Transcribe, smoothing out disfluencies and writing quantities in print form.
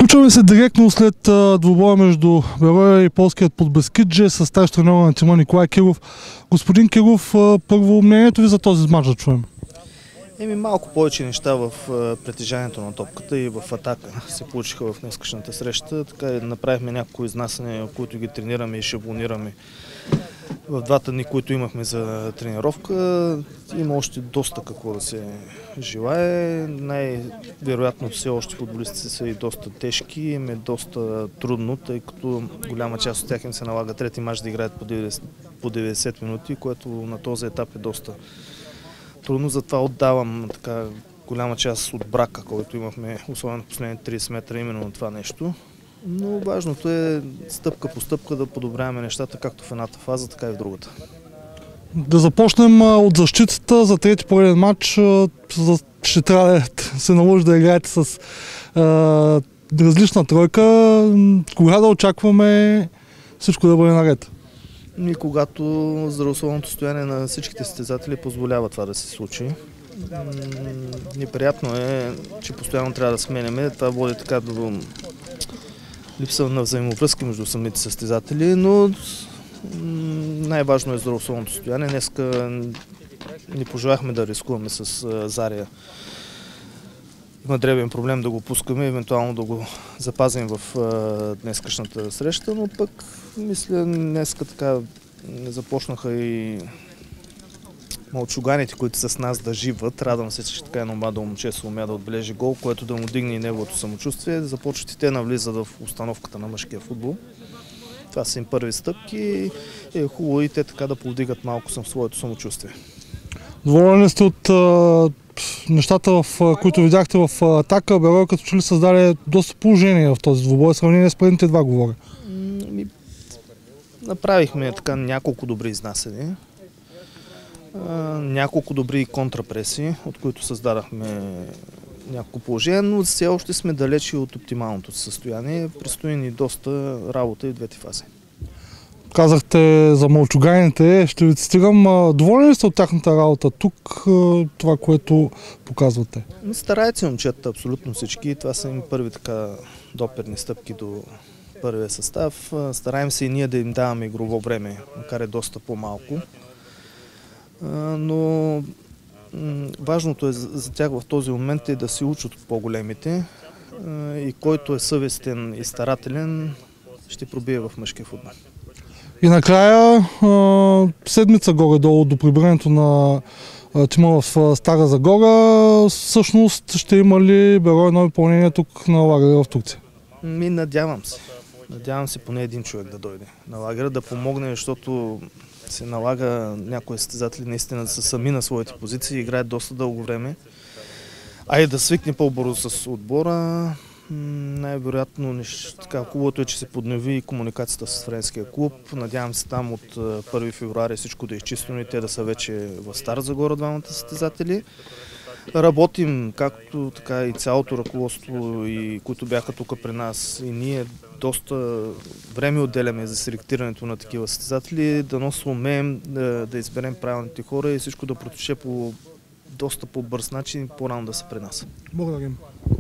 Включваме се директно след двубоя между Бероя и полският Подбескидже с старши треньор на тима Николай Киров. Господин Киров, първо мнението ви за този мач да чуем? Малко повече неща в притежанието на топката и в атака се получиха в днескашната среща. Така направихме няколко изнасяне, които ги тренираме и шаблонираме в двата дни, които имахме за тренировка. Има още доста какво да се желае. Най-вероятно все още футболистите са и доста тежки, им е доста трудно, тъй като голяма част от тях им се налага трети мач да играят по 90 минути, което на този етап е доста трудно. Затова отдавам така голяма част от брака, който имахме, особено последните 30 метра, именно на това нещо. Но важното е стъпка по стъпка да подобряваме нещата, както в едната фаза, така и в другата. Да започнем от защитата. За трети пореден матч ще трябва да се наложи да играете с различна тройка. Кога да очакваме всичко да бъде наред? И когато здравословното състояние на всичките състезатели позволява това да се случи. Неприятно е, че постоянно трябва да сменяме. Това води така до липса на взаимовръзки между самите състезатели, но най-важно е здравословното състояние. Днеска не пожелахме да рискуваме с Заря. Има дребен проблем да го пускаме, евентуално да го запазим в днескашната среща, но пък мисля днеска така започнаха и мълчуганите, които са с нас да живат. Радвам се, че така едно младо момче се умя да отбележи гол, което да му дигне и неговото самочувствие. Започват и те навлизат в установката на мъжкия футбол. Това са им първи стъпки и е хубаво и те така да повдигат малко своето самочувствие. Доволен ли сте от нещата, които видяхте в атака? Бероя като че ли създаде доста положение в този двубой, в сравнение с предните два говоря? Направихме така няколко добри изнасяния, няколко добри контрапреси, от които създадахме няколко положения, но все още сме далечи от оптималното състояние. Предстои ни доста работа и в двете фази. Казахте за мълчуганите, ще ви цитирам. Доволен ли сте от тяхната работа тук, това, което показвате? Стараят се момчета абсолютно всички. Това са им първи така доперни стъпки до първия състав. Стараем се и ние да им даваме игрово време, макар е доста по-малко. Но важното е за тях в този момент е да се учат от по-големите и който е съвестен и старателен, ще пробие в мъжкия футбол. И накрая седмица горе-долу до прибирането на тима в Стара Загора, всъщност ще има ли Бероя нови изпълнения тук на лагера в Турция? Надявам се. Надявам се поне един човек да дойде на лагера, да помогне, защото се налага някои състезатели наистина да са сами на своите позиции и играят доста дълго време. А и да свикне по-бързо с отбора. Най-вероятно хубавото е, че се поднови комуникацията с френския клуб. Надявам се там от 1 февруари всичко да е изчистено и те да са вече в Стара Загора двамата състезатели. Работим, както така и цялото ръководство, и които бяха тук при нас, и ние доста време отделяме за селектирането на такива състезатели, да умеем да изберем правилните хора и всичко да протече по доста по-бърз начин и по-рано да са при нас. Благодарим.